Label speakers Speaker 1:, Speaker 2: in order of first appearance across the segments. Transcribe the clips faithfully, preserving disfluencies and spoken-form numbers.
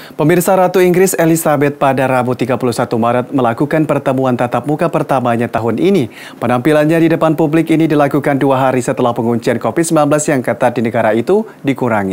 Speaker 1: Pemirsa, Ratu Inggris Elizabeth pada Rabu tiga puluh satu Maret melakukan pertemuan tatap muka pertamanya tahun ini. Penampilannya di depan publik ini dilakukan dua hari setelah penguncian COVID sembilan belas yang ketat di negara itu dikurangi.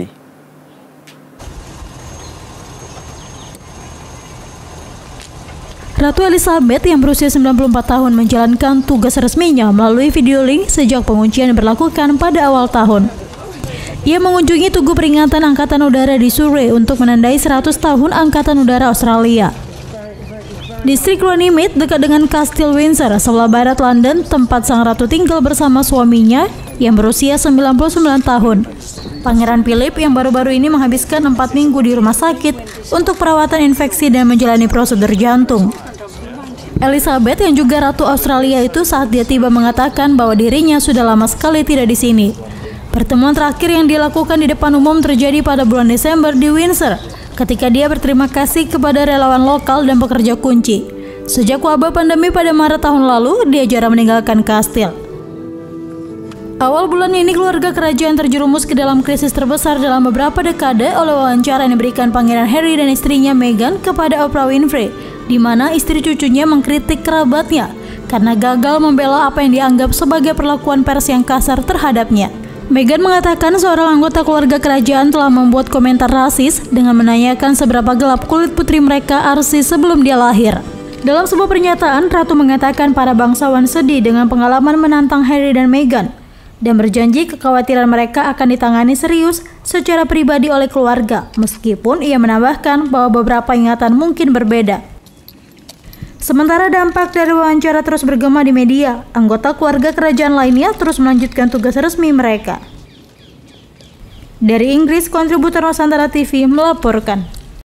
Speaker 2: Ratu Elizabeth yang berusia sembilan puluh empat tahun menjalankan tugas resminya melalui video link sejak penguncian diberlakukan pada awal tahun. Ia mengunjungi Tugu Peringatan Angkatan Udara di Surrey untuk menandai seratus tahun Angkatan Udara Australia. Distrik Runnymede dekat dengan Kastil Windsor, sebelah barat London, tempat sang ratu tinggal bersama suaminya yang berusia sembilan puluh sembilan tahun. Pangeran Philip yang baru-baru ini menghabiskan empat minggu di rumah sakit untuk perawatan infeksi dan menjalani prosedur jantung. Elizabeth yang juga Ratu Australia itu saat dia tiba mengatakan bahwa dirinya sudah lama sekali tidak di sini. Pertemuan terakhir yang dilakukan di depan umum terjadi pada bulan Desember di Windsor, ketika dia berterima kasih kepada relawan lokal dan pekerja kunci. Sejak wabah pandemi pada Maret tahun lalu, dia jarang meninggalkan kastil. Awal bulan ini, keluarga kerajaan terjerumus ke dalam krisis terbesar dalam beberapa dekade oleh wawancara yang diberikan Pangeran Harry dan istrinya Meghan kepada Oprah Winfrey, di mana istri cucunya mengkritik kerabatnya karena gagal membela apa yang dianggap sebagai perlakuan pers yang kasar terhadapnya. Meghan mengatakan seorang anggota keluarga kerajaan telah membuat komentar rasis dengan menanyakan seberapa gelap kulit putri mereka Archie sebelum dia lahir. Dalam sebuah pernyataan, Ratu mengatakan para bangsawan sedih dengan pengalaman menantang Harry dan Meghan dan berjanji kekhawatiran mereka akan ditangani serius secara pribadi oleh keluarga, meskipun ia menambahkan bahwa beberapa ingatan mungkin berbeda. Sementara dampak dari wawancara terus bergema di media, anggota keluarga kerajaan lainnya terus melanjutkan tugas resmi mereka. Dari Inggris, kontributor Nusantara T V melaporkan.